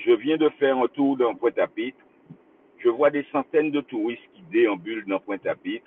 Je viens de faire un tour dans Pointe-à-Pitre. Je vois des centaines de touristes qui déambulent dans Pointe-à-Pitre.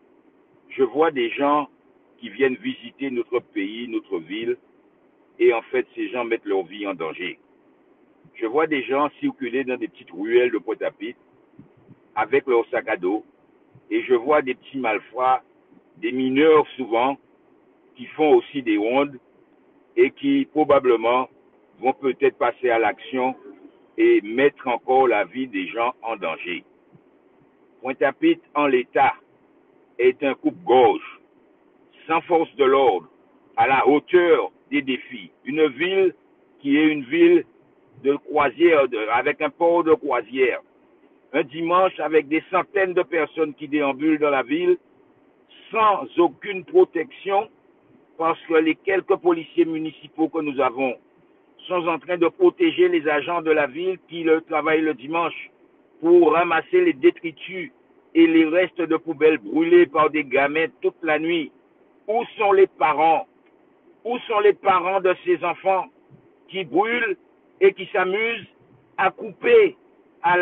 Je vois des gens qui viennent visiter notre pays, notre ville, et en fait, ces gens mettent leur vie en danger. Je vois des gens circuler dans des petites ruelles de Pointe-à-Pitre avec leur sac à dos, et je vois des petits malfrats, des mineurs souvent, qui font aussi des rondes et qui probablement vont peut-être passer à l'action et mettre encore la vie des gens en danger. Pointe-à-Pitre, en l'état, est un coupe-gorge, sans force de l'ordre, à la hauteur des défis. Une ville qui est une ville de croisière, avec un port de croisière. Un dimanche, avec des centaines de personnes qui déambulent dans la ville, sans aucune protection, parce que les quelques policiers municipaux que nous avons sont en train de protéger les agents de la ville qui travaillent le dimanche pour ramasser les détritus et les restes de poubelles brûlés par des gamins toute la nuit. Où sont les parents? Où sont les parents de ces enfants qui brûlent et qui s'amusent à couper à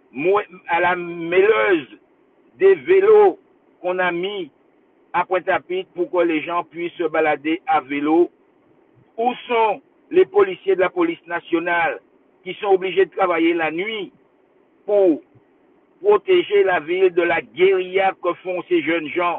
la mêleuse des vélos qu'on a mis à Pointe-à-Pitre pour que les gens puissent se balader à vélo? Où sont les policiers de la police nationale qui sont obligés de travailler la nuit pour protéger la ville de la guérilla que font ces jeunes gens?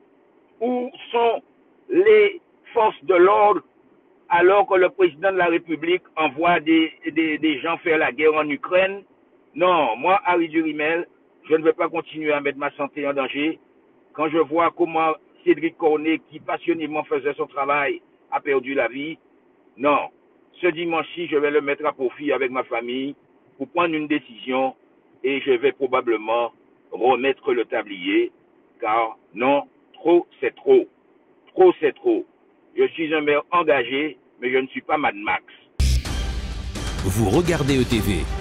Où sont les forces de l'ordre alors que le président de la République envoie des gens faire la guerre en Ukraine? Non, moi, Harry Durimel, je ne veux pas continuer à mettre ma santé en danger. Quand je vois comment Cédric Cornet, qui passionnément faisait son travail, a perdu la vie, non. Ce dimanche-ci, je vais le mettre à profit avec ma famille pour prendre une décision et je vais probablement remettre le tablier, car non, trop, c'est trop. Trop, c'est trop. Je suis un maire engagé, mais je ne suis pas Mad Max. Vous regardez ETV.